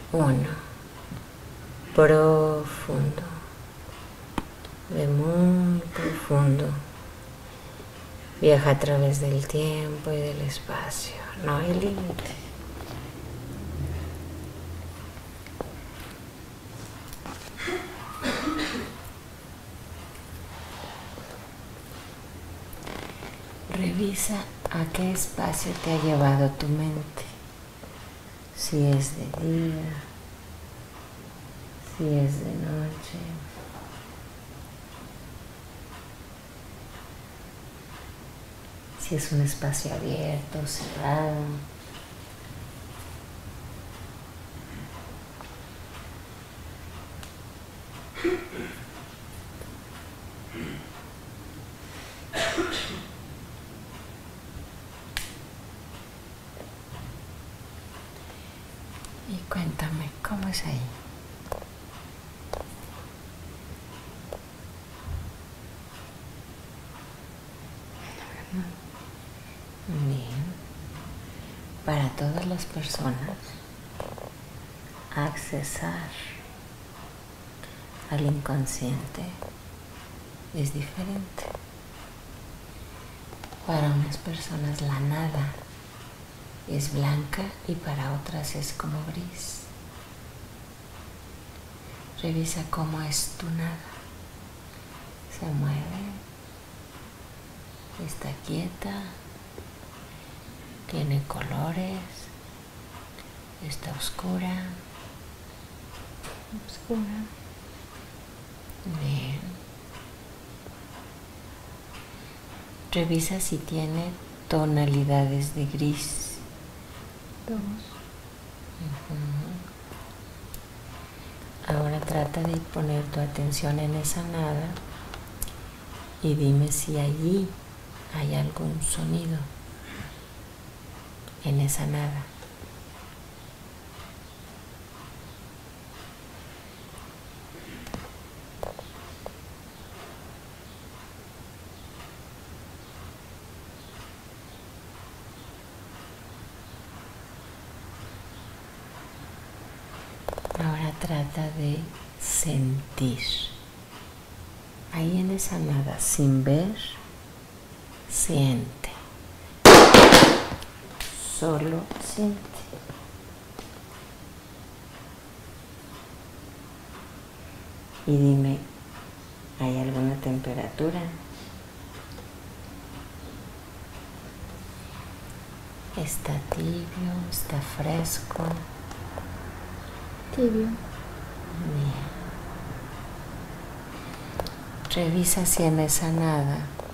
Uno, profundo, ve muy profundo. Viaja a través del tiempo y del espacio, no hay límite. Revisa a qué espacio te ha llevado tu mente, si es de día, si es de noche. Si es un espacio abierto o cerrado. Y cuéntame, ¿cómo es ahí? Bien. Para todas las personas, accesar al inconsciente es diferente. Para unas personas la nada es blanca y para otras es como gris. Revisa cómo es tu nada. Se mueve, está quieta, tiene colores, está oscura. Oscura. Bien. Revisa si tiene tonalidades de gris. 2. Ahora trata de poner tu atención en esa nada y dime si allí hay algún sonido en esa nada. Ahora trata de sentir. Ahí en esa nada, sin ver, siente. Solo siente. Y dime, ¿hay alguna temperatura? ¿Está tibio? ¿Está fresco? Tibio. Bien. Revisa si en esa nada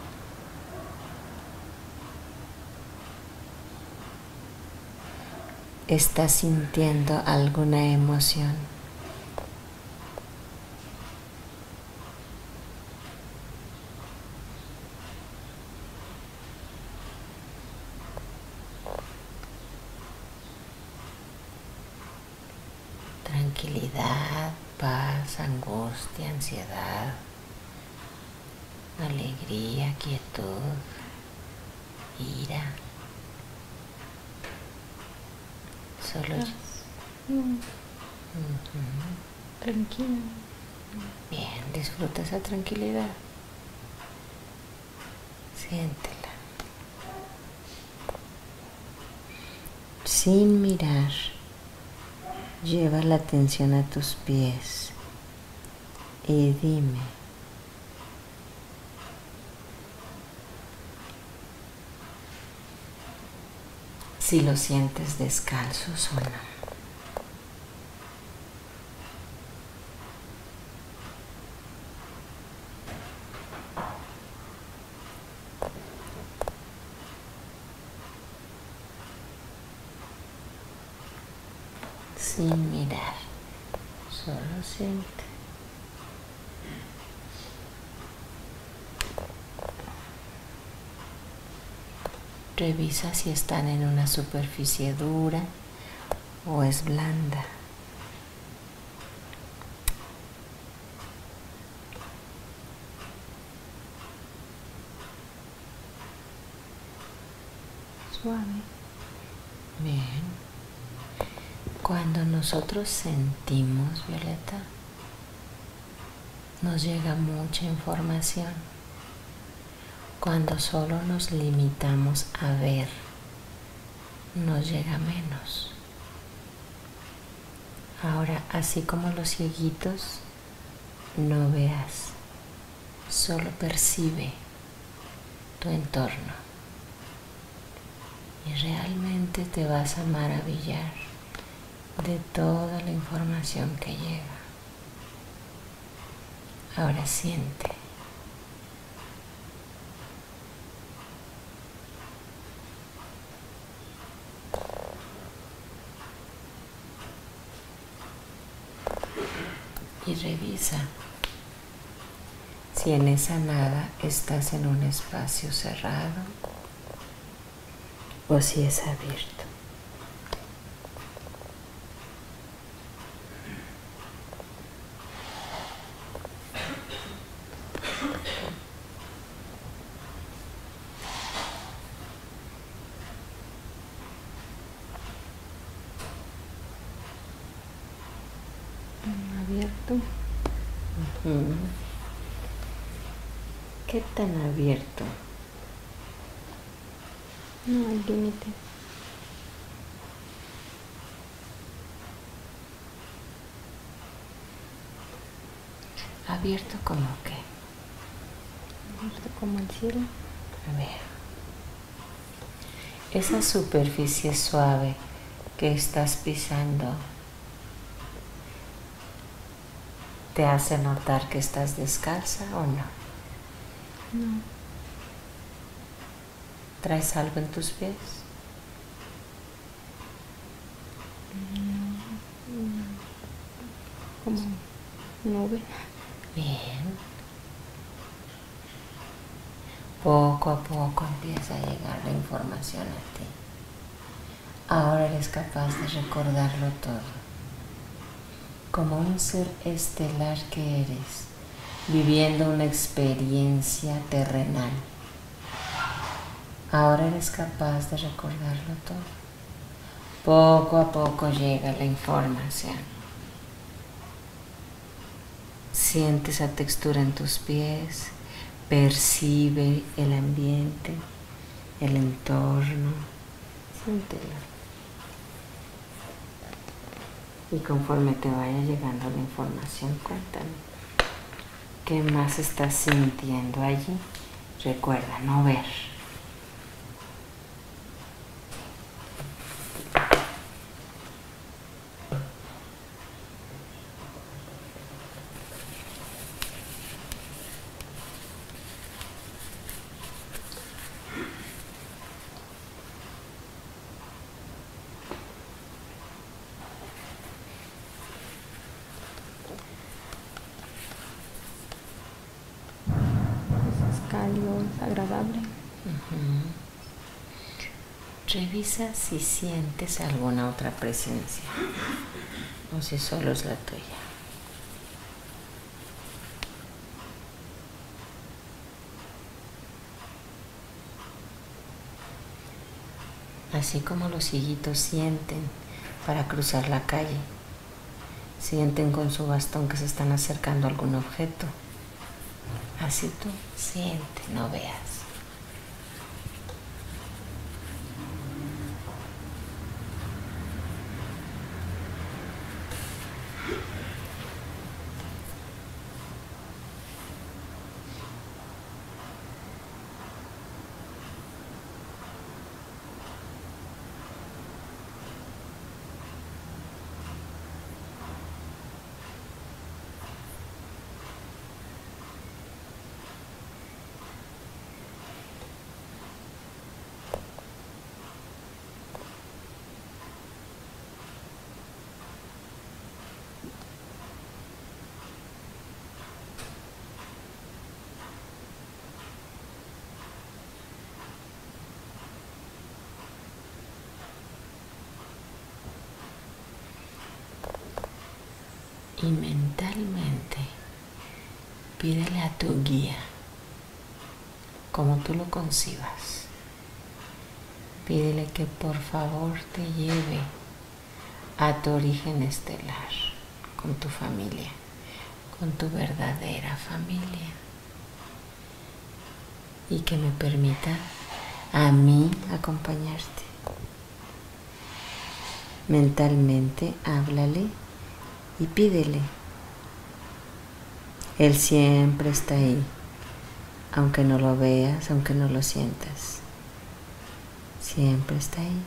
estás sintiendo alguna emoción. Tranquilidad, paz, angustia, ansiedad, alegría, quietud, ira. Solo Tranquila. bien, disfruta esa tranquilidad. Siéntela. Sin mirar, lleva la atención a tus pies y dime, si los sientes descalzos o no. Sin mirar, solo siente. Revisa si están en una superficie dura o es blanda. Suave. Bien. Cuando nosotros sentimos, Violeta, nos llega mucha información. Cuando solo nos limitamos a ver, nos llega menos. Ahora, así como los cieguitos, no veas, solo percibe tu entorno y realmente te vas a maravillar de toda la información que llega. Ahora siente. Y revisa si en esa nada estás en un espacio cerrado o si es abierto. Abierto. ¿Qué tan abierto? No hay límite. ¿Abierto como qué? Abierto como el cielo. A ver. Esa superficie suave que estás pisando ¿te hace notar que estás descalza o no? No. ¿Traes algo en tus pies? Como nube. Bien. Poco a poco empieza a llegar la información a ti. Ahora eres capaz de recordarlo todo. Como un ser estelar que eres, viviendo una experiencia terrenal. Ahora eres capaz de recordarlo todo. Poco a poco llega la información. Siente esa textura en tus pies, percibe el ambiente, el entorno, siéntelo. Y conforme te vaya llegando la información, cuéntame, ¿qué más estás sintiendo allí? Recuerda, no ver. Es cálido, es agradable. Revisa si sientes alguna otra presencia o si solo es la tuya. Así como los cieguitos sienten para cruzar la calle, sienten con su bastón que se están acercando a algún objeto. Así tú siente, no veas. Y mentalmente pídele a tu guía, como tú lo concibas, pídele que por favor te lleve a tu origen estelar, con tu familia, con tu verdadera familia. Y que me permita a mí acompañarte. Mentalmente háblale y pídele. Él siempre está ahí, aunque no lo veas, aunque no lo sientas. Siempre está ahí.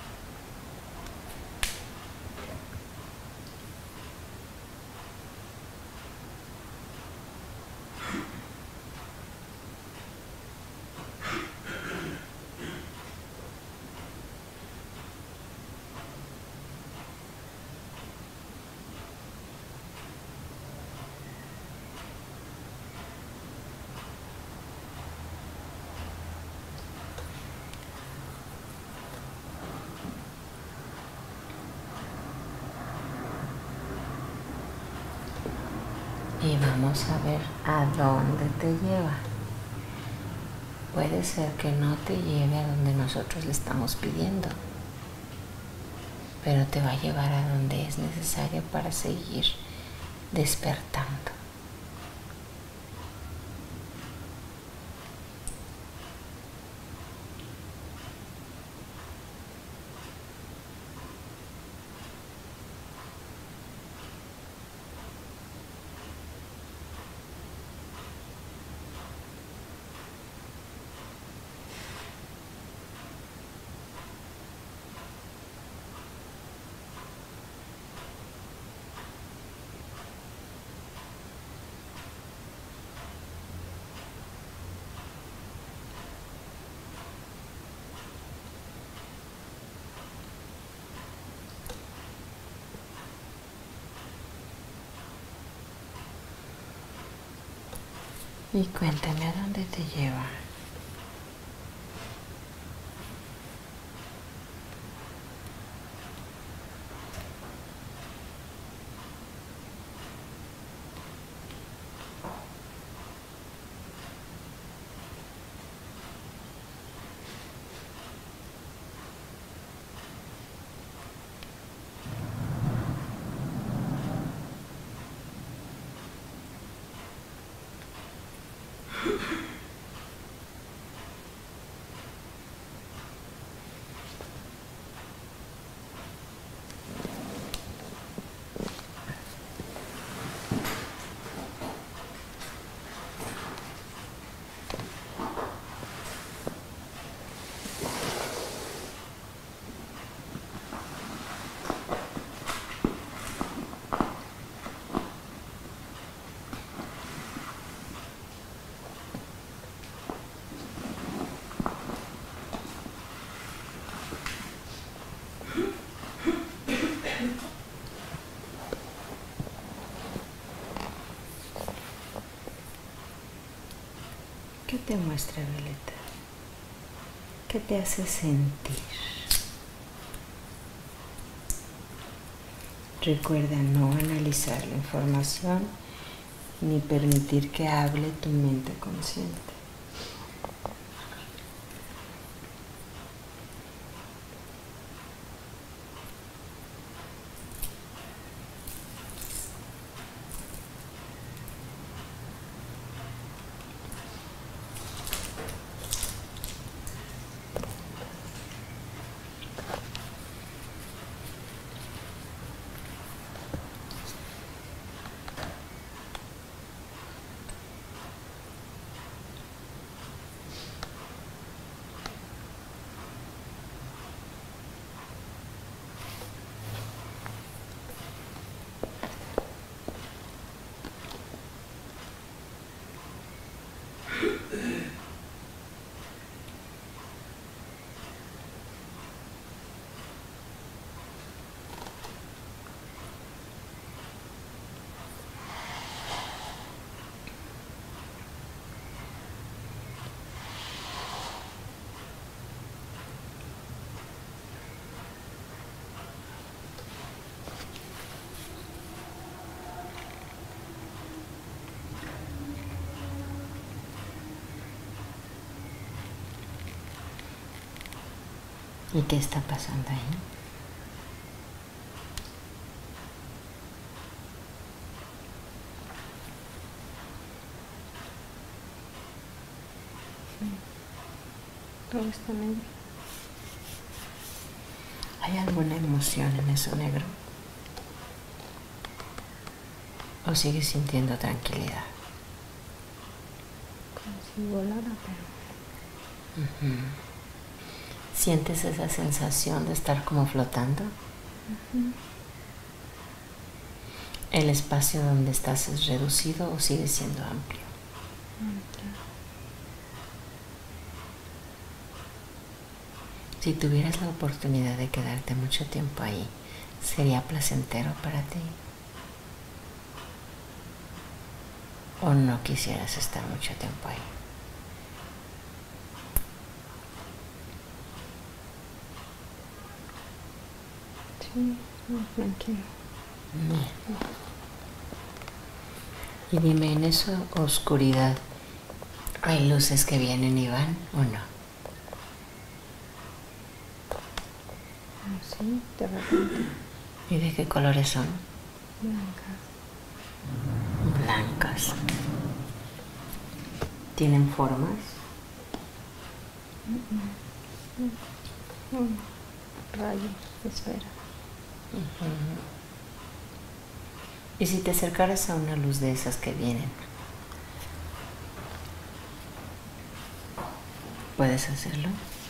Y vamos a ver a dónde te lleva. Puede ser que no te lleve a donde nosotros le estamos pidiendo, pero te va a llevar a donde es necesario para seguir despertando. Y cuéntame a dónde te lleva. ¿Qué te muestra, Violeta? ¿Qué te hace sentir? Recuerda no analizar la información ni permitir que hable tu mente consciente. ¿Y qué está pasando ahí? Todo está negro. ¿Hay alguna emoción en eso negro? ¿O sigues sintiendo tranquilidad? Como si volara, pero... ¿Sientes esa sensación de estar como flotando? ¿El espacio donde estás es reducido o sigue siendo amplio? Si tuvieras la oportunidad de quedarte mucho tiempo ahí, ¿sería placentero para ti? ¿O no quisieras estar mucho tiempo ahí? Sí, muy tranquilo. Bien. Y dime, ¿en esa oscuridad hay luces que vienen y van o no? Sí, de repente. ¿Y de qué colores son? Blancas. Blancas. ¿Tienen formas? Rayo, esfera. ¿Y si te acercaras a una luz de esas que vienen? ¿Puedes hacerlo?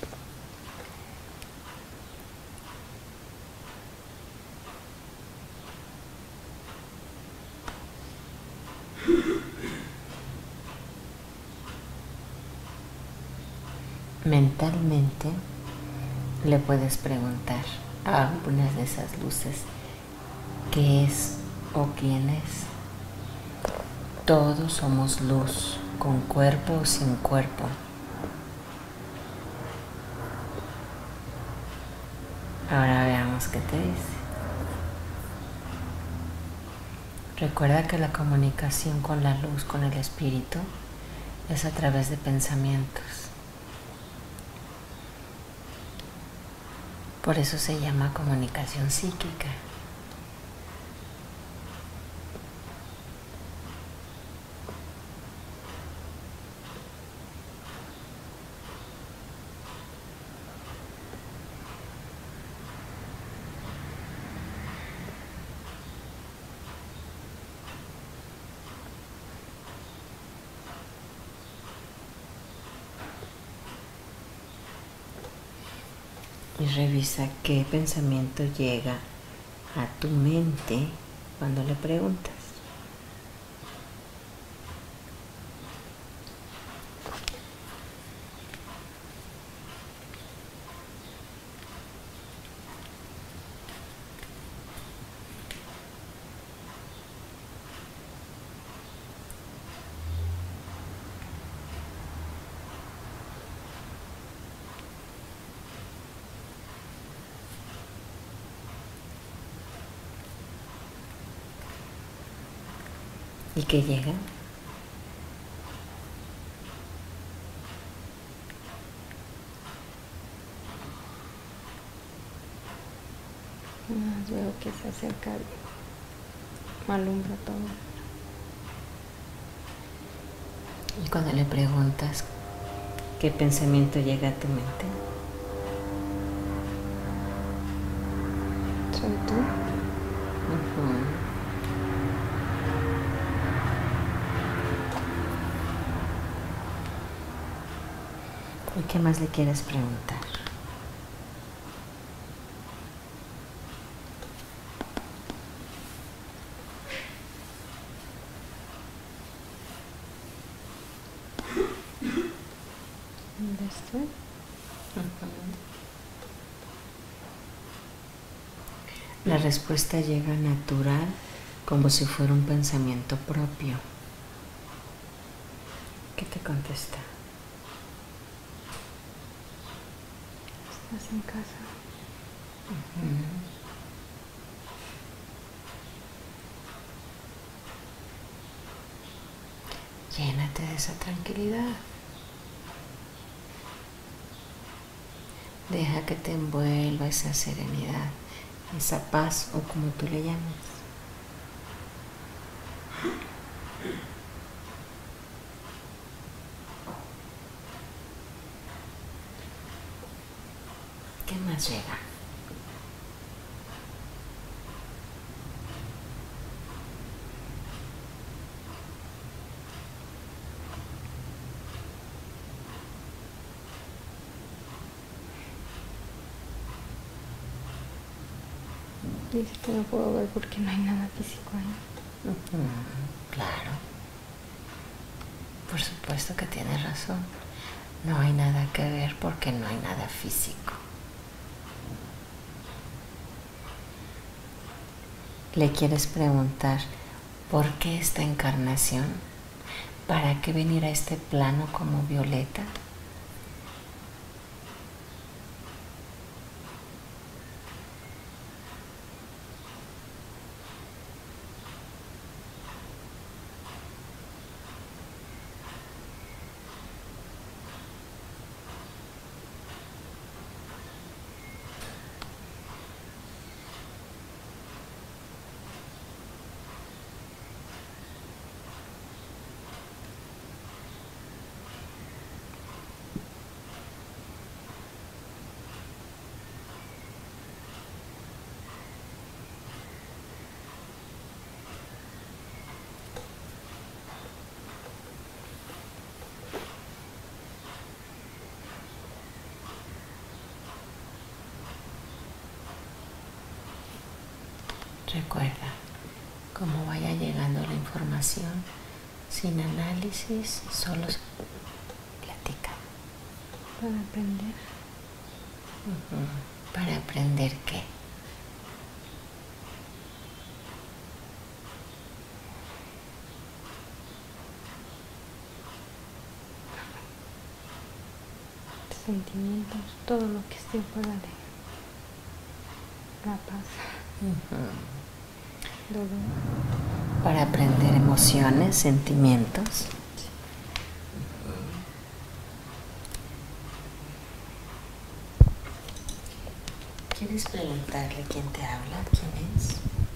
Mentalmente le puedes preguntar a algunas de esas luces qué es o quién es. Todos somos luz, con cuerpo o sin cuerpo. Ahora veamos qué te dice. Recuerda que la comunicación con la luz, con el espíritu, es a través de pensamientos. Por eso se llama comunicación psíquica. Y revisa qué pensamiento llega a tu mente cuando le preguntas. ¿Y qué llega? Veo que se acerca, alumbra todo. Y cuando le preguntas qué pensamiento llega a tu mente, ¿Soy tú? ¿y qué más le quieres preguntar? ¿Dónde estoy? La respuesta llega natural, como si fuera un pensamiento propio. ¿Qué te contesta? Estás en casa. Llénate de esa tranquilidad. Deja que te envuelva esa serenidad, esa paz o como tú le llames. más llegan. Dice que no puedo ver porque no hay nada físico ahí. Claro. Por supuesto que tienes razón. No hay nada que ver porque no hay nada físico. ¿Le quieres preguntar por qué esta encarnación? ¿Para qué venir a este plano como Violeta? Recuerda, como vaya llegando la información, sin análisis, solo platica. Para aprender. ¿Para aprender qué? Sentimientos, todo lo que esté fuera de la paz. Dolor. Para aprender emociones, sentimientos. ¿Quieres preguntarle quién te habla? ¿Quién es?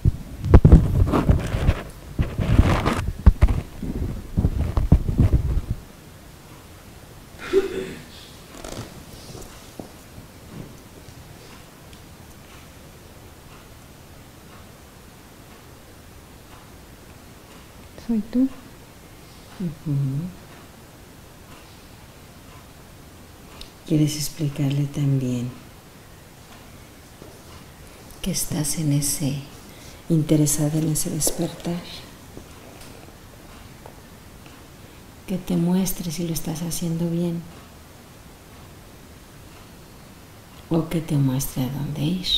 ¿Soy tú? ¿Quieres explicarle también que estás interesada en ese despertar? Que te muestre si lo estás haciendo bien o que te muestre a dónde ir.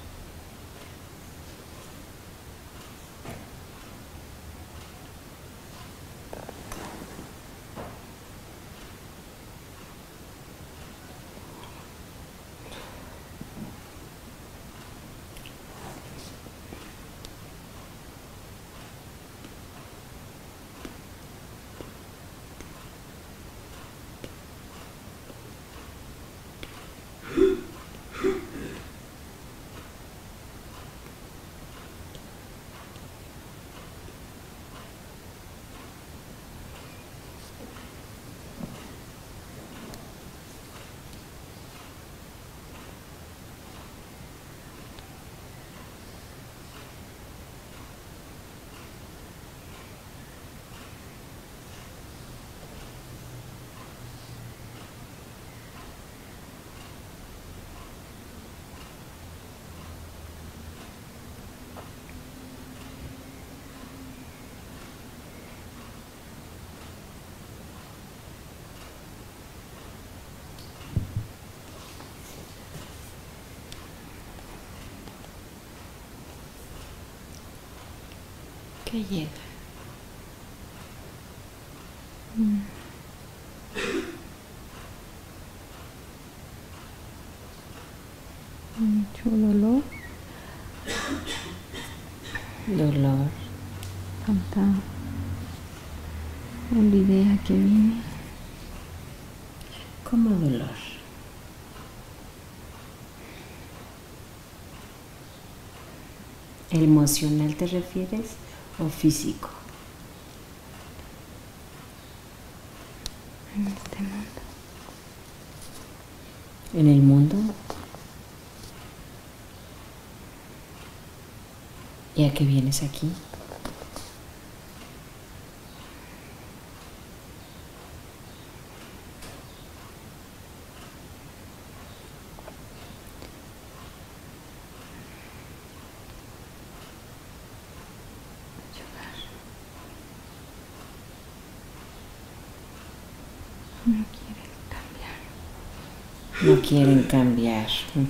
¿Qué llega? Mucho dolor. Dolor. Tanta una idea que viene. ¿Cómo dolor? ¿Emocional te refieres o físico? En este mundo. ¿En el mundo? ¿Y a qué vienes aquí? No quieren cambiar. No quieren cambiar.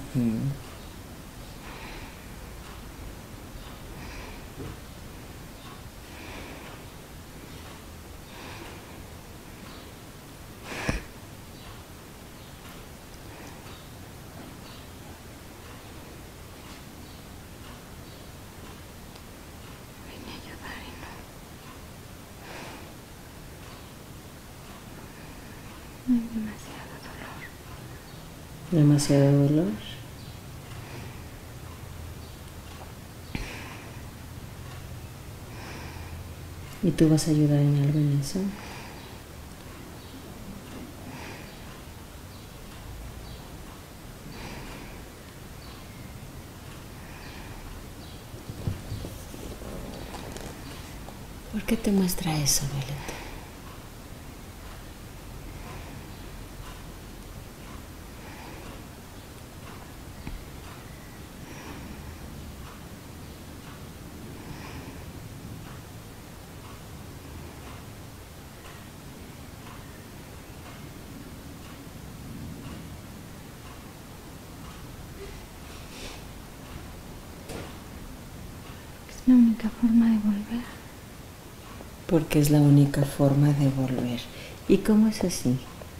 Vine a ayudar y no. Hay demasiado dolor. ¿Demasiado dolor? ¿Y tú vas a ayudar en algo en eso? ¿Por qué te muestra eso, Violeta? Es la única forma de volver. Porque es la única forma de volver. ¿Y cómo es así?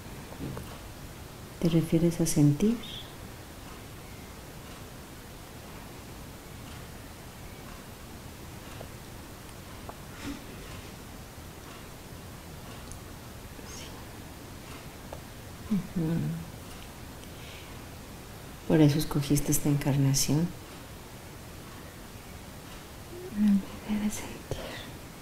¿Te refieres a sentir? Por eso escogiste esta encarnación. Me olvidé de sentir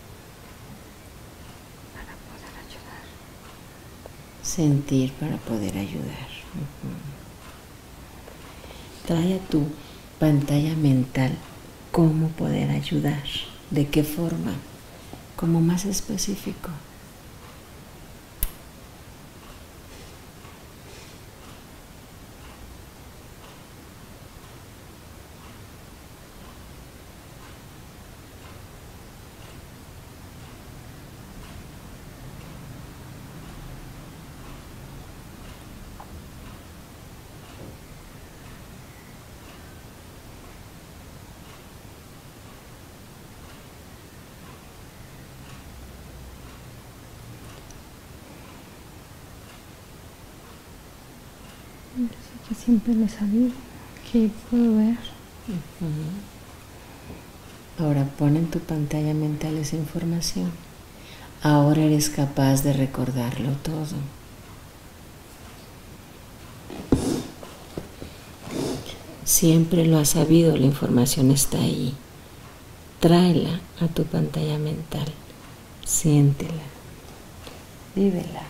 para poder ayudar. Sentir para poder ayudar. Trae a tu pantalla mental cómo poder ayudar, de qué forma, como más específico. Yo sé que siempre lo he sabido, que puedo ver. Ahora pon en tu pantalla mental esa información. Ahora eres capaz de recordarlo todo. Siempre lo has sabido, la información está ahí. Tráela a tu pantalla mental. Siéntela. Vívela.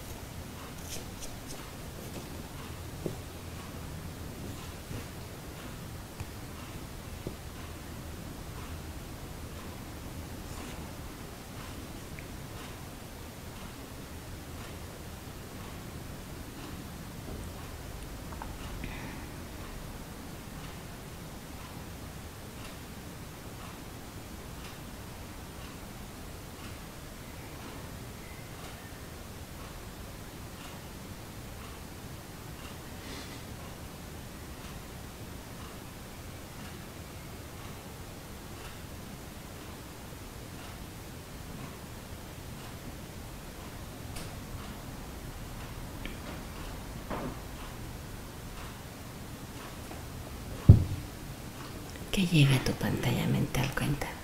¿Qué llega a tu pantalla mental? Cuéntame.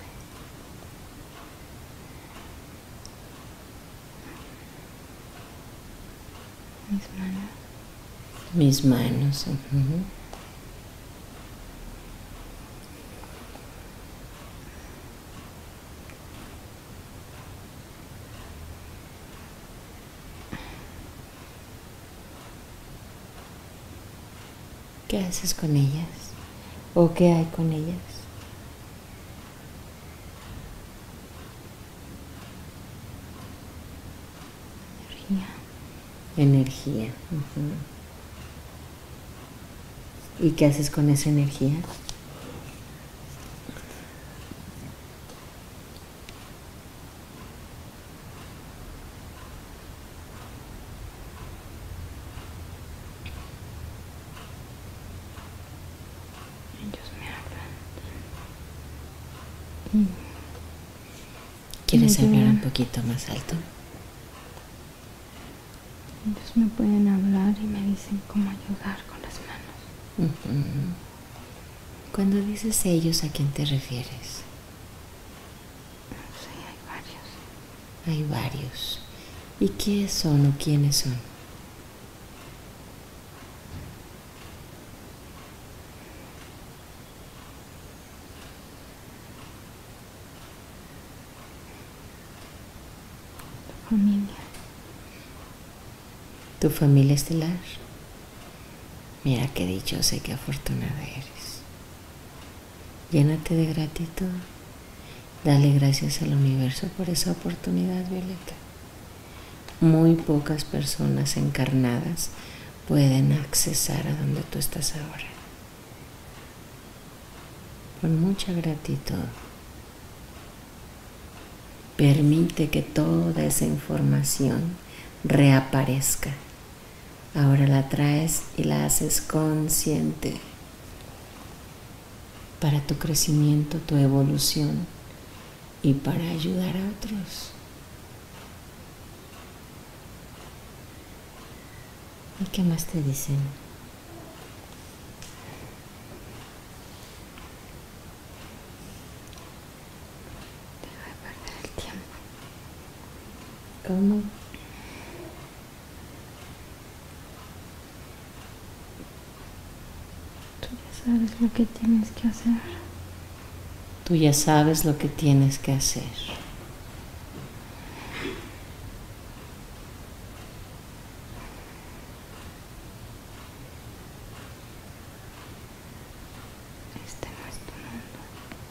Mis manos. Mis manos. ¿Qué haces con ellas? ¿O qué hay con ellas? Energía. Ujú. ¿Y qué haces con esa energía? Ellos me hablan. ¿Quieres Me hablar un ayudan. poquito más alto? Ellos me pueden hablar y me dicen cómo ayudar con las manos. Ujú. Cuando dices ellos, ¿a quién te refieres? Sí, hay varios. Hay varios. ¿Y qué son o quiénes son? Familia. ¿Tu familia estelar? Mira qué dichosa y qué afortunada eres. Llénate de gratitud. Dale gracias al universo por esa oportunidad, Violeta. Muy pocas personas encarnadas pueden accesar a donde tú estás ahora. Con mucha gratitud. Permite que toda esa información reaparezca. Ahora la traes y la haces consciente para tu crecimiento, tu evolución y para ayudar a otros. ¿Y qué más te dicen? Deja de perder el tiempo. ¿Cómo? Tú ya sabes lo que tienes que hacer. Tú ya sabes lo que tienes que hacer. Este no es tu mundo.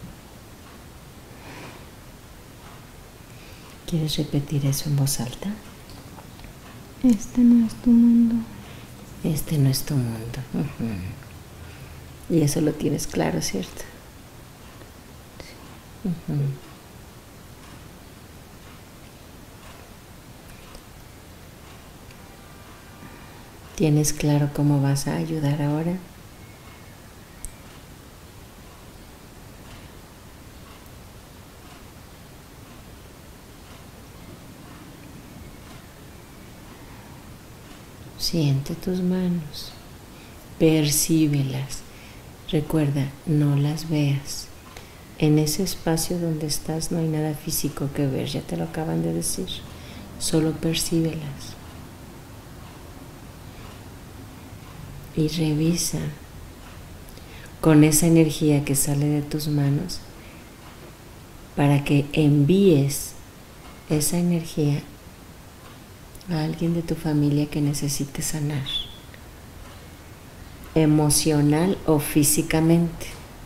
¿Quieres repetir eso en voz alta? Este no es tu mundo. Este no es tu mundo. Ujú. Y eso lo tienes claro, ¿cierto? Ujú. ¿Tienes claro cómo vas a ayudar ahora? Siente tus manos, percíbelas. Recuerda, no las veas. En ese espacio donde estás no hay nada físico que ver, ya te lo acaban de decir. Solo percíbelas. Y revisa con esa energía que sale de tus manos para que envíes esa energía a alguien de tu familia que necesite sanar, emocional o físicamente.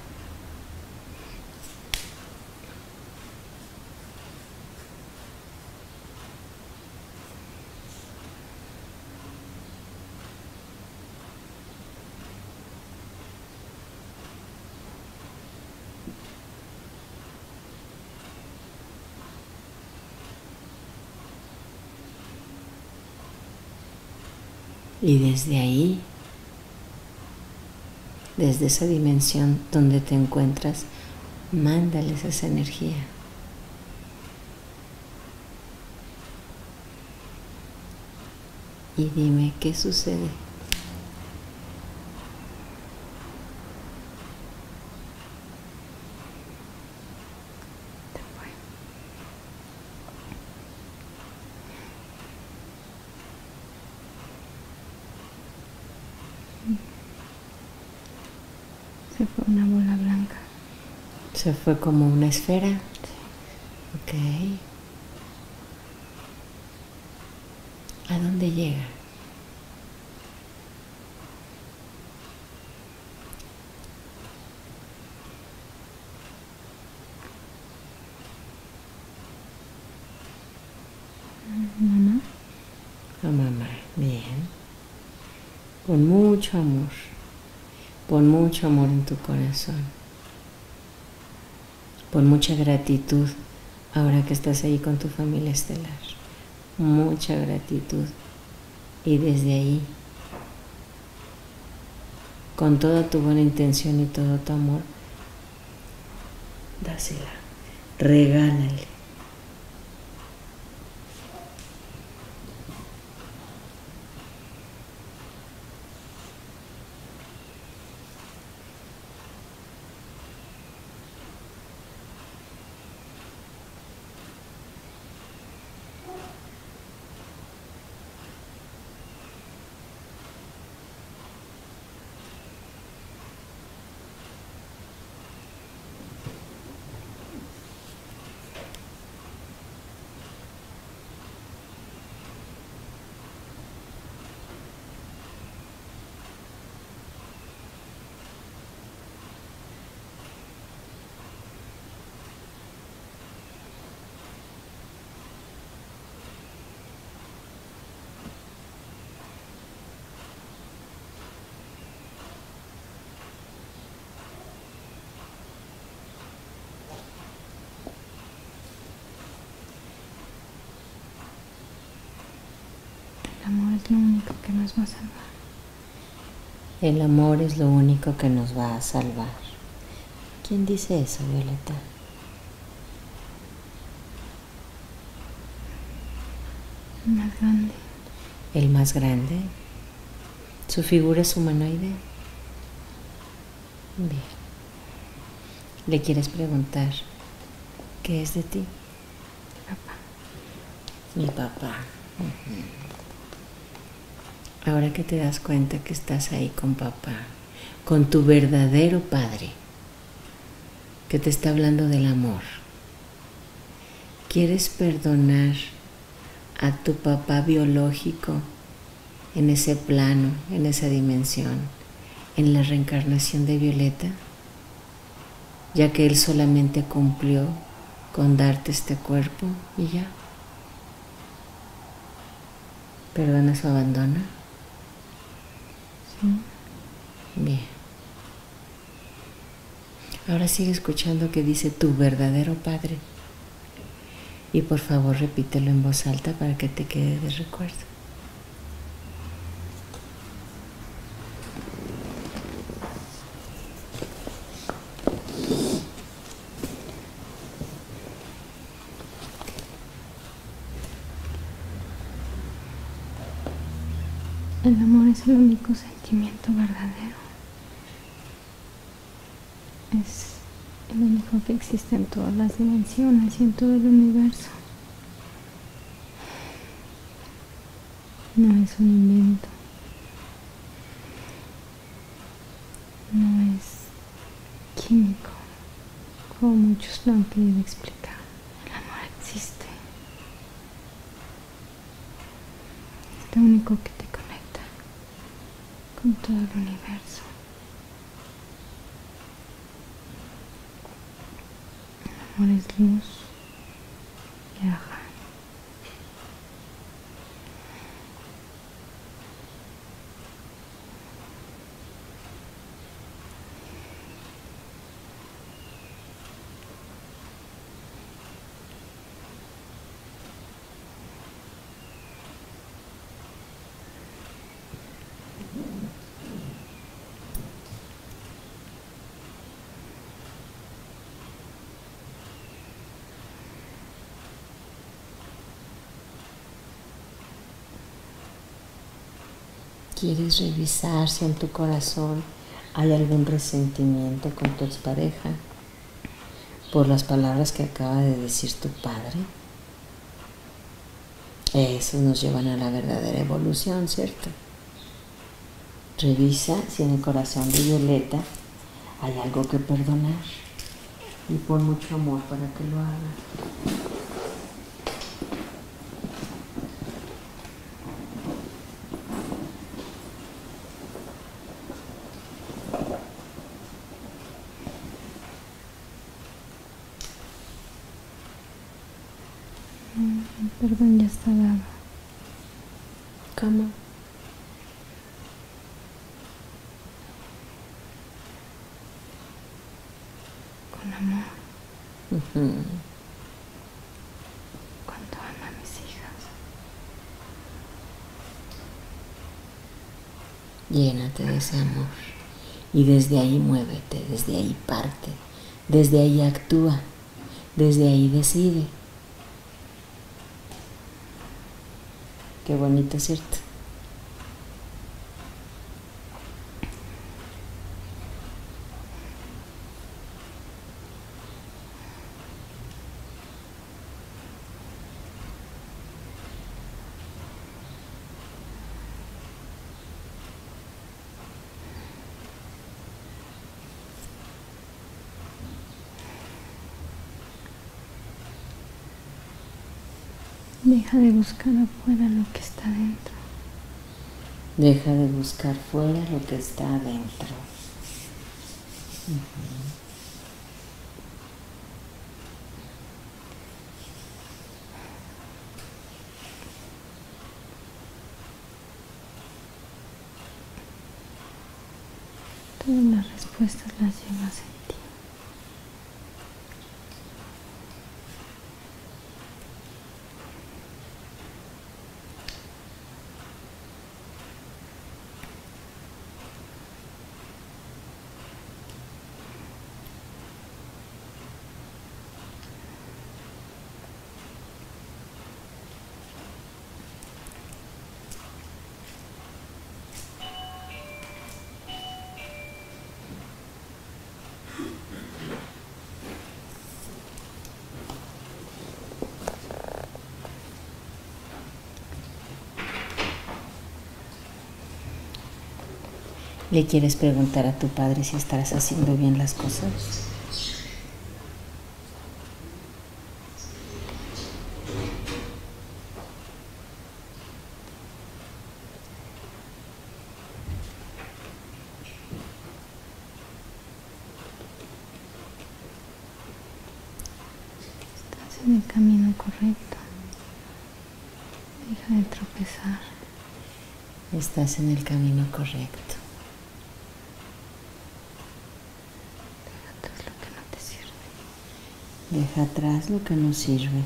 Y desde ahí, desde esa dimensión donde te encuentras, mándales esa energía. Y dime qué sucede. Se fue. Se fue una bola blanca. Se fue como una esfera. Sí. Ok. ¿A dónde llega? Mamá. Pon mucho amor en tu corazón. Pon mucha gratitud ahora que estás ahí con tu familia estelar. Mucha gratitud. Y desde ahí, con toda tu buena intención y todo tu amor, dásela, regálale. El amor es lo único que nos va a salvar. El amor es lo único que nos va a salvar. ¿Quién dice eso, Violeta? El más grande. El más grande. ¿Su figura es humanoide? Bien. ¿Le quieres preguntar qué es de ti? Papá. Mi papá. Ahora que te das cuenta que estás ahí con papá, con tu verdadero padre, que te está hablando del amor, ¿quieres perdonar a tu papá biológico en ese plano, en esa dimensión, en la reencarnación de Violeta? Ya que él solamente cumplió con darte este cuerpo y ya. ¿Perdona su abandono? Sí. Bien. Ahora sigue escuchando que dice tu verdadero padre. Y por favor repítelo en voz alta para que te quede de recuerdo. El amor es el único sentimiento verdadero. Es el único que existe en todas las dimensiones y en todo el universo. No es un invento. No es químico, como muchos lo han querido explicar. El amor existe. Es lo único que te conecta con todo el universo. El amor es luz y aja. ¿Quieres revisar si en tu corazón hay algún resentimiento con tu expareja por las palabras que acaba de decir tu padre? Esos nos llevan a la verdadera evolución, ¿cierto? Revisa si en el corazón de Violeta hay algo que perdonar y pon mucho amor para que lo haga. El perdón ya está dado. ¿Cómo? con amor. Ujú. Cuánto ama a mis hijas. Llénate de ese amor y desde ahí muévete, desde ahí parte, desde ahí actúa, desde ahí decide. Qué bonito, ¿cierto? Deja de buscar afuera lo que está dentro. Deja de buscar fuera lo que está adentro. Todas las respuestas las llevas en ti. ¿Le quieres preguntar a tu padre si estarás haciendo bien las cosas? Estás en el camino correcto. Deja de tropezar. Estás en el camino correcto. Deja atrás lo que no te sirve. Deja atrás lo que no sirve.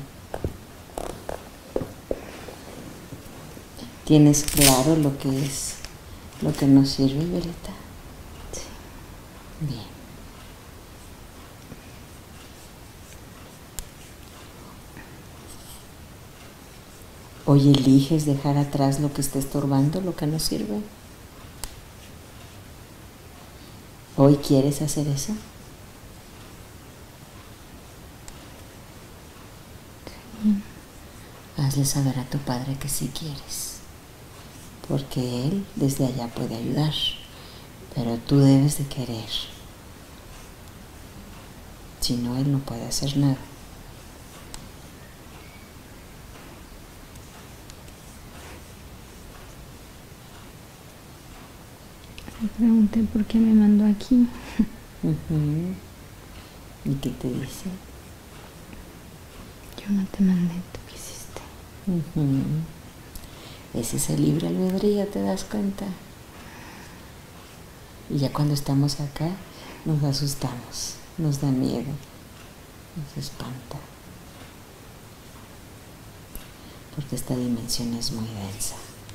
¿Tienes claro lo que es lo que no sirve, Violeta? Sí. Bien. Hoy eliges dejar atrás lo que está estorbando, lo que no sirve. ¿Hoy quieres hacer eso? Sí. Hazle saber a tu padre que sí quieres, porque él desde allá puede ayudar, pero tú debes de querer. Si no, él no puede hacer nada. Le pregunté por qué me mandó aquí. Ujú. ¿Y qué te dice? Yo no te mandé, tú quisiste. Ujú. Ese es el libre albedrío, ¿te das cuenta? Y ya cuando estamos acá, nos asustamos, nos da miedo, nos espanta. Porque esta dimensión es muy densa.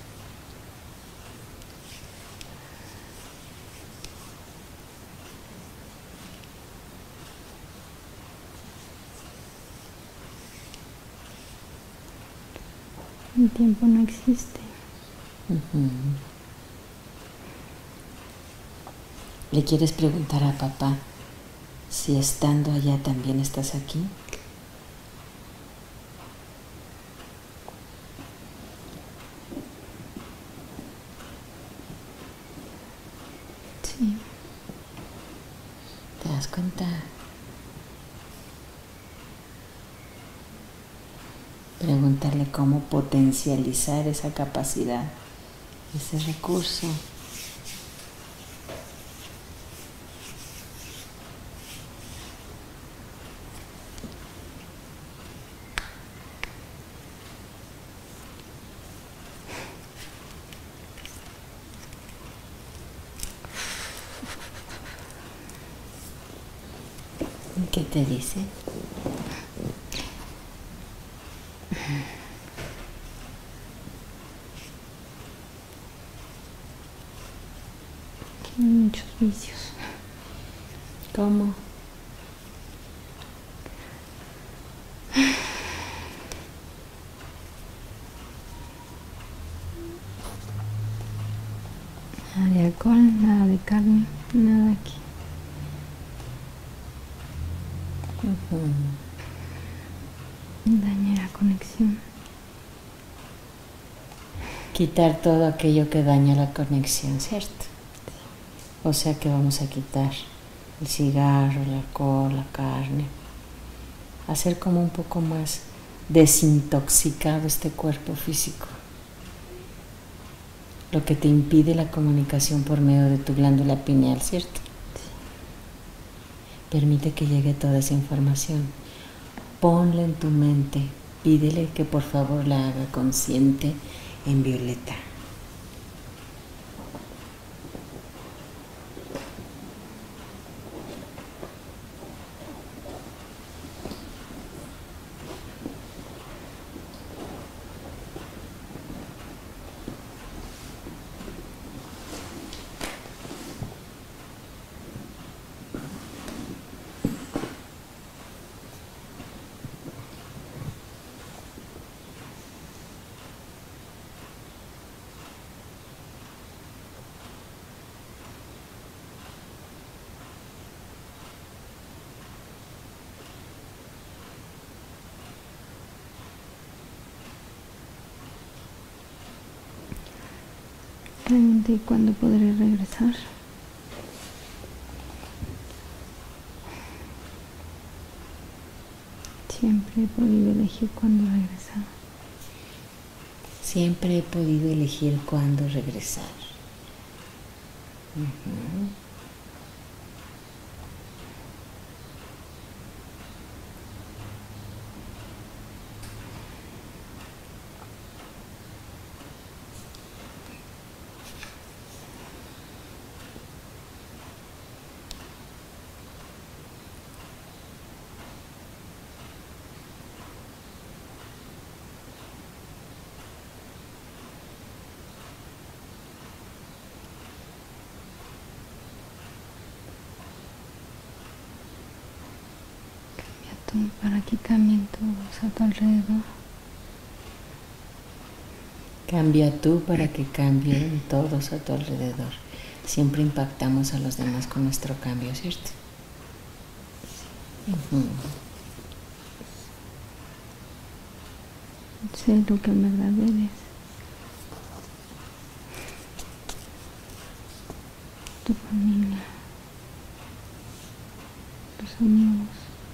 El tiempo no existe. Ujú. ¿Le quieres preguntar a papá si estando allá también estás aquí? Sí. ¿Te das cuenta? Preguntarle cómo potencializar esa capacidad, ese recurso. ¿Y qué te dice? Tiene muchos vicios. ¿Cómo? Nada de alcohol, nada de carne, nada aquí. Daña la conexión. Quitar todo aquello que daña la conexión, ¿cierto? O sea que vamos a quitar el cigarro, el alcohol, la carne. Hacer como un poco más desintoxicado este cuerpo físico. Lo que te impide la comunicación por medio de tu glándula pineal, ¿cierto? Permite que llegue toda esa información. Ponla en tu mente. Pídele que por favor la haga consciente en violeta. Pregunté cuándo podré regresar. Siempre he podido elegir cuándo regresar. Siempre he podido elegir cuándo regresar. Para que cambien todos a tu alrededor. Cambia tú para que cambien todos a tu alrededor. Siempre impactamos a los demás con nuestro cambio, ¿cierto? Sé lo que en verdad eres. Tu familia. Tus amigos.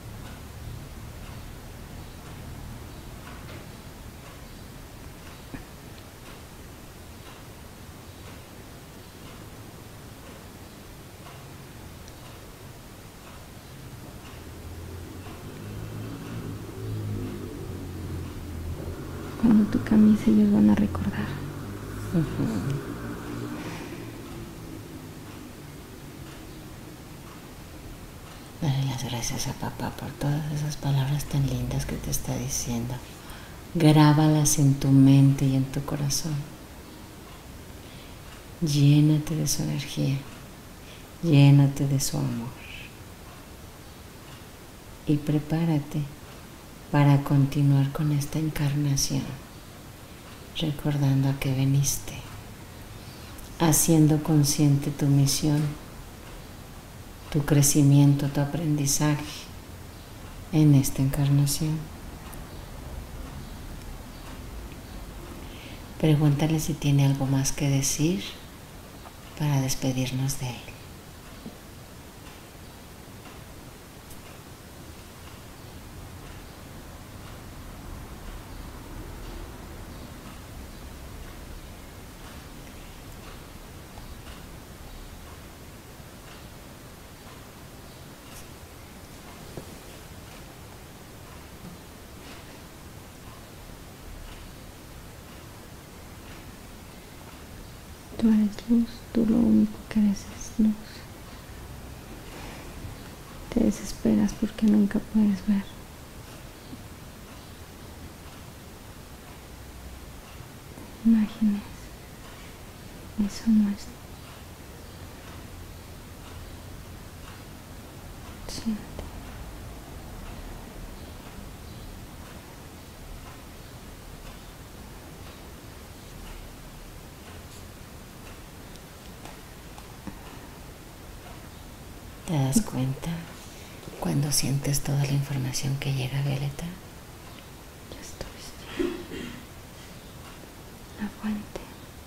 Cuando tú cambies, ellos van a recordar. Dale las gracias a papá por todas esas palabras tan lindas que te está diciendo. Grábalas en tu mente y en tu corazón. Llénate de su energía. Llénate de su amor. Y prepárate para continuar con esta encarnación, recordando a qué veniste, haciendo consciente tu misión, tu crecimiento, tu aprendizaje en esta encarnación. Pregúntale si tiene algo más que decir para despedirnos de él. Tú eres luz, tú lo único que eres es luz. Te desesperas porque nunca puedes ver. Imágenes. Eso no es. Siente. ¿Te das cuenta cuando sientes toda la información que llega, Violeta? Ya estoy. La fuente.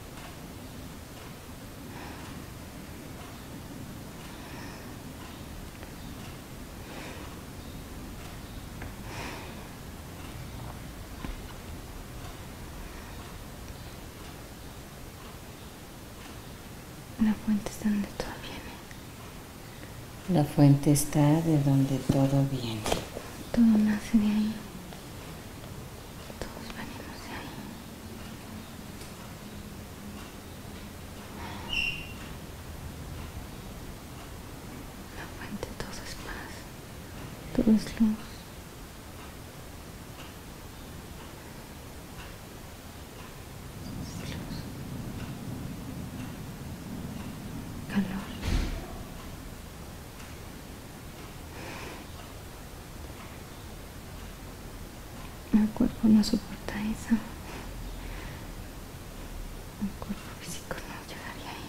La fuente está donde todo viene. La fuente está de donde todo viene. Todo nace de ahí. Todos venimos de ahí. La fuente, todo es paz. Todo es luz. Es luz. Calor. El cuerpo no soporta eso. El cuerpo físico no llegaría ahí.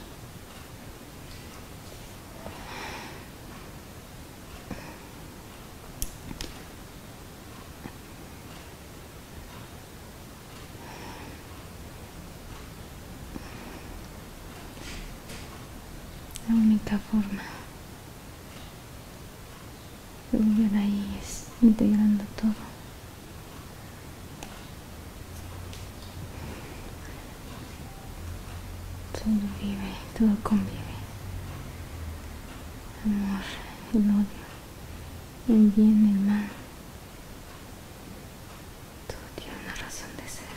La única forma de volver ahí es integrando todo. Todo vive, todo convive. El amor, el odio, el bien, el mal. Todo tiene una razón de ser.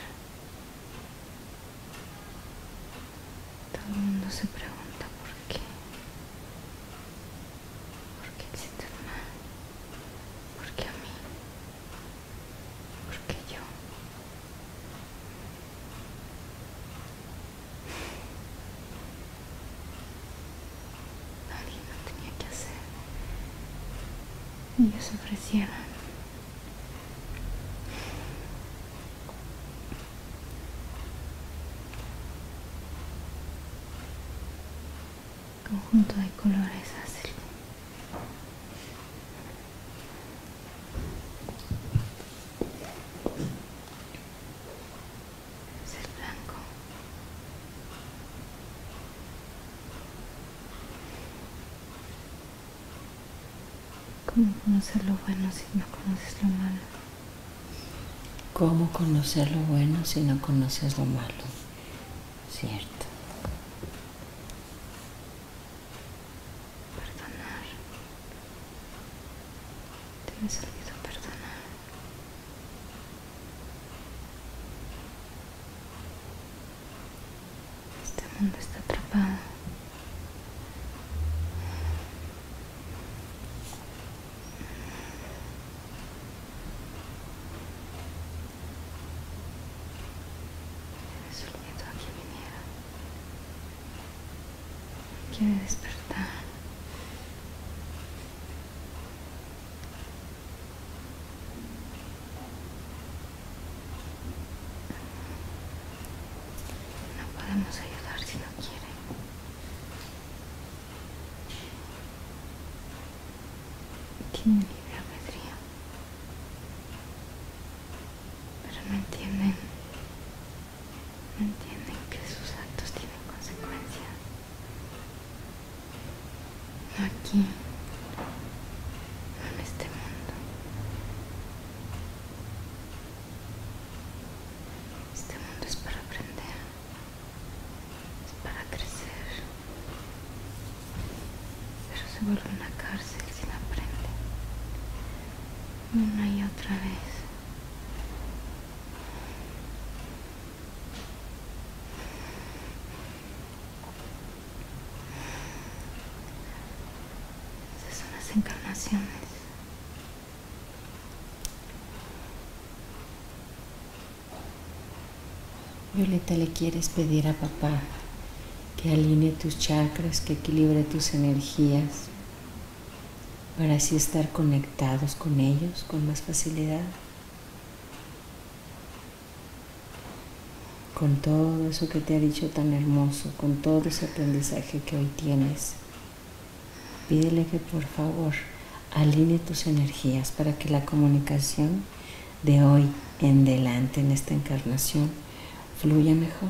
Todo el mundo se pregunta por qué. ¿Por qué existe el mal? ¿Por qué a mí? ¿Por qué yo? Nadie lo tenía que hacer. Ellos se ofrecieron. Conjunto de colores azul. Es el blanco. ¿Cómo conocer lo bueno si no conoces lo malo? ¿Cómo conocer lo bueno si no conoces lo malo? Cierto. Perdonar. Tienes olvido perdonar. Este mundo está atrapado. Tienes olvido a que viniera. Quiere despertar. No podemos ayudar si no quiere. Tienen libre albedrío. Pero no entienden. No entienden que sus actos tienen consecuencias. No aquí. No en este mundo. Este mundo es para aprender. Es para crecer. Pero se vuelve una cárcel si no aprende. Una y otra vez. Esas son las encarnaciones. Violeta, le quieres pedir a papá que alinee tus chakras, que equilibre tus energías, para así estar conectados con ellos con más facilidad. Con todo eso que te ha dicho tan hermoso, con todo ese aprendizaje que hoy tienes, pídele que por favor alinee tus energías para que la comunicación de hoy en adelante en esta encarnación fluya mejor.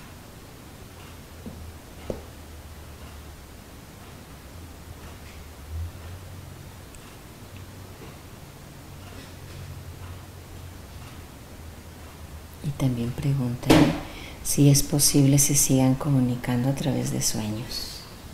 Y también pregúntale si es posible se sigan comunicando a través de sueños.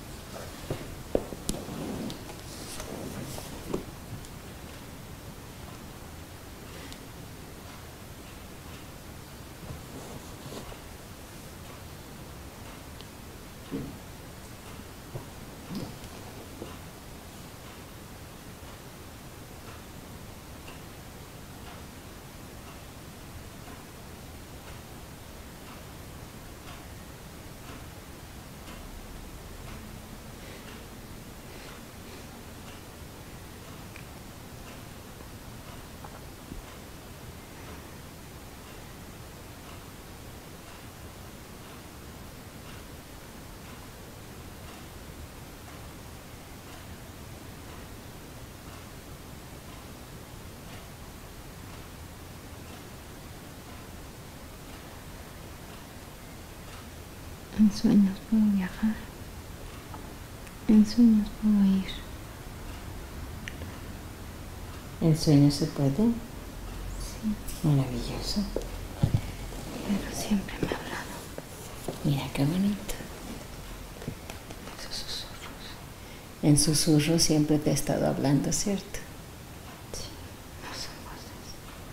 En sueños puedo viajar, en sueños puedo ir. ¿En sueños se puede? Sí. Maravilloso. Pero siempre me ha hablado. Mira qué bonito. Esos susurros. En susurros siempre te ha estado hablando, ¿cierto? Sí, no son voces.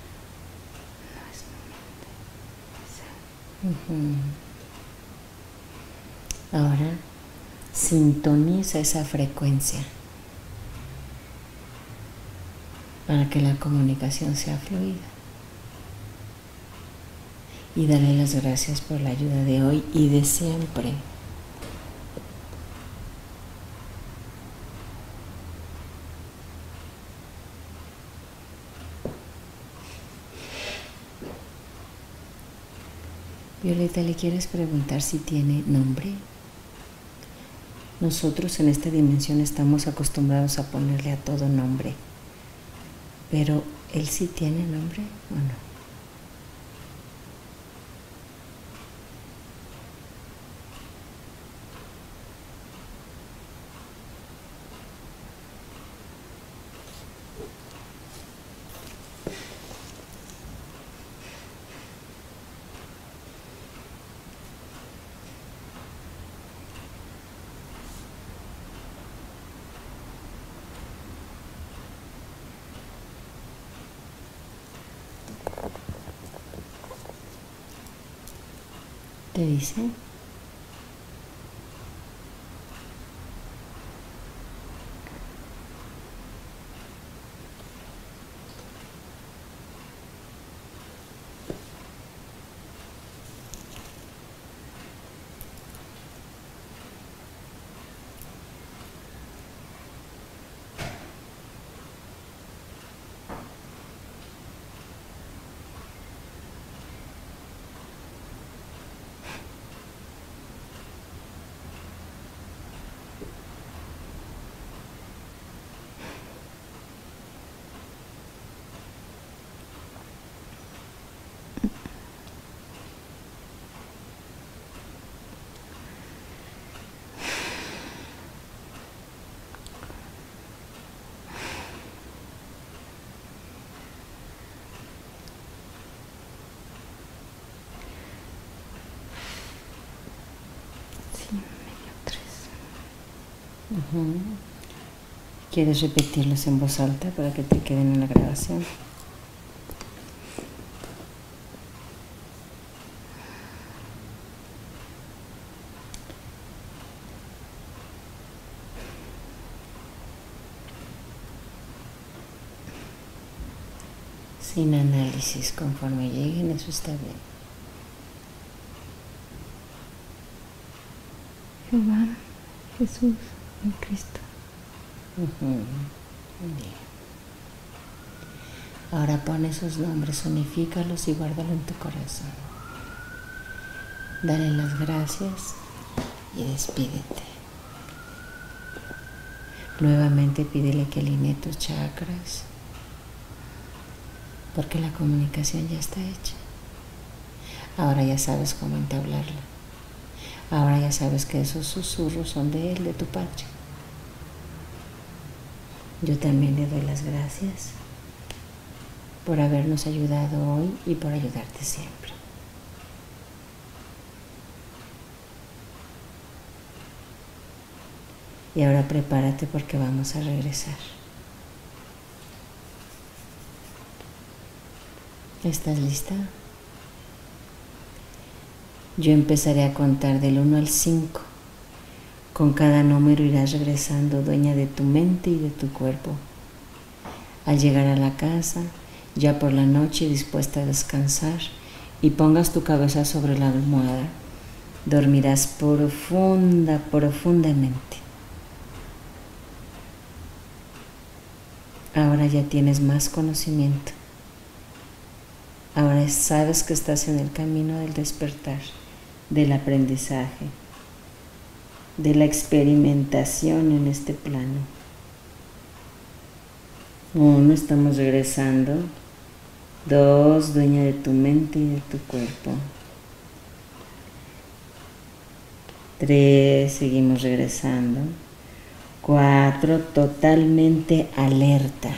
No es mi mente. Ahora sintoniza esa frecuencia para que la comunicación sea fluida. Y dale las gracias por la ayuda de hoy y de siempre. Violeta, ¿le quieres preguntar si tiene nombre? Nosotros en esta dimensión estamos acostumbrados a ponerle a todo nombre, pero ¿él sí tiene nombre o no? ¿Te dice? ¿Quieres repetirlos en voz alta para que te queden en la grabación? Sin análisis, conforme lleguen, eso está bien. Jehová, Jesús, el Cristo. Bien. Ahora pon esos nombres, unifícalos y guárdalo en tu corazón. Dale las gracias y despídete. Nuevamente pídele que alinee tus chakras, porque la comunicación ya está hecha. Ahora ya sabes cómo entablarla. Ahora ya sabes que esos susurros son de él, de tu Padre. Yo también le doy las gracias por habernos ayudado hoy y por ayudarte siempre. Y ahora prepárate porque vamos a regresar. ¿Estás lista? Yo empezaré a contar del 1 al 5. Con cada número irás regresando, dueña de tu mente y de tu cuerpo. Al llegar a la casa, ya por la noche dispuesta a descansar, y pongas tu cabeza sobre la almohada, dormirás profundamente. Ahora ya tienes más conocimiento. Ahora sabes que estás en el camino del despertar, del aprendizaje, de la experimentación en este plano. 1, estamos regresando. 2, dueña de tu mente y de tu cuerpo. 3, seguimos regresando. 4, totalmente alerta.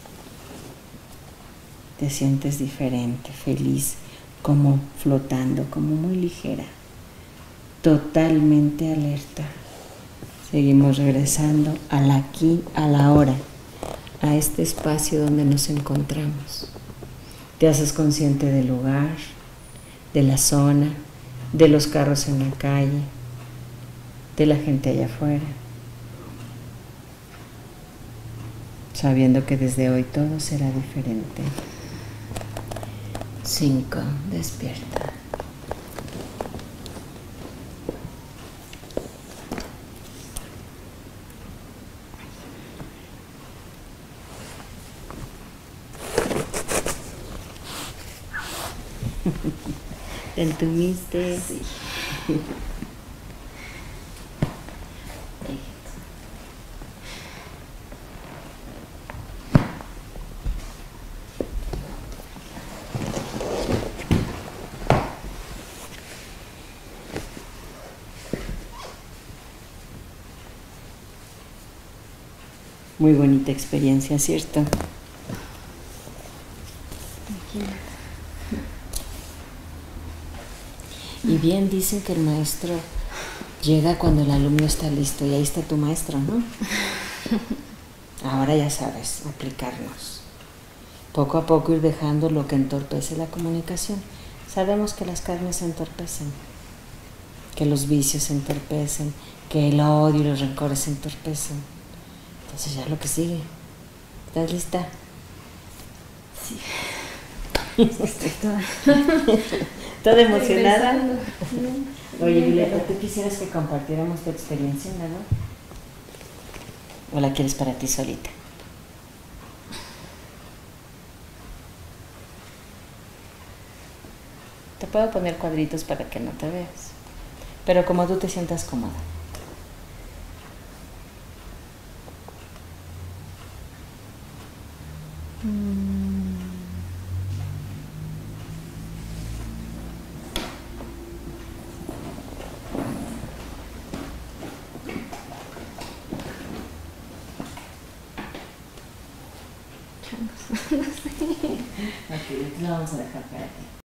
Te sientes diferente, feliz, como flotando, como muy ligera. Totalmente alerta. Seguimos regresando al aquí, a la ahora, a este espacio donde nos encontramos. Te haces consciente del lugar, de la zona, de los carros en la calle, de la gente allá afuera, sabiendo que desde hoy todo será diferente. 5, despierta. ¿Te entuviste? Sí. Muy bonita experiencia, ¿cierto? Y bien dicen que el maestro llega cuando el alumno está listo, y ahí está tu maestro, ¿no? Ahora ya sabes, aplicarnos. Poco a poco ir dejando lo que entorpece la comunicación. Sabemos que las carnes se entorpecen, que los vicios se entorpecen, que el odio y los rencores se entorpecen. Entonces ya lo que sigue. ¿Estás lista? Sí. Estoy ¿Toda emocionada? Oye, Violeta, ¿tú quisieras que compartiéramos tu experiencia, no? ¿O la quieres para ti solita? Te puedo poner cuadritos para que no te veas, pero como tú te sientas cómoda. No sé. Ok, entonces lo vamos a dejar para ti.